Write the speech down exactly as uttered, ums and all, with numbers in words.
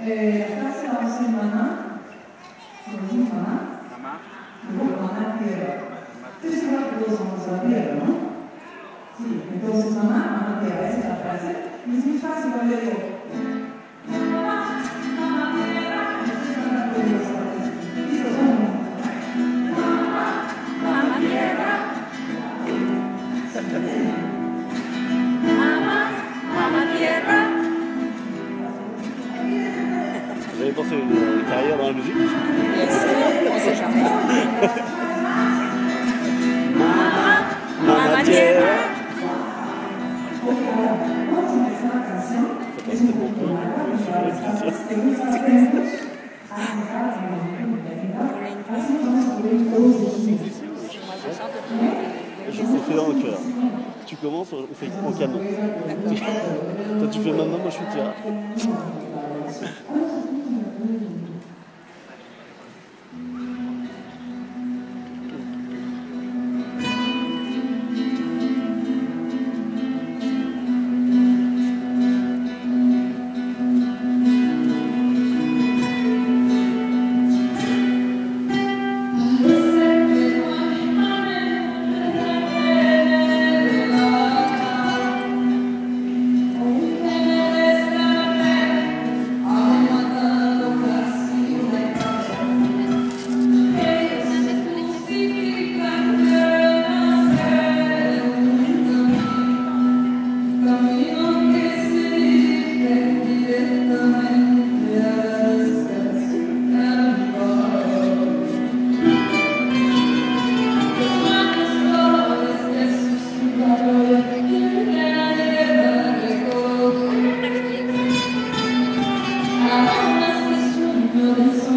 Eh, la clase la vamos a hacer mamá, ¿cómo se mamá? Mamá. Luego mamá tierra. Ustedes saben que todos somos la tierra, ¿no? Sí, entonces mamá, mamá tierra, esa es la frase. Y es muy fácil, cuando yo digo, mamá, mamá tierra, ustedes van a poder esa frase. ¿Listo? Mamá, mamá tierra. Mamá, mamá tierra. Vous avez pensé une carrière dans la musique? On sait jamais. Mamma tierra. Je sais faire en chœur. Tu commences, on fait au canon. Toi tu fais maintenant, moi je suis tierra. This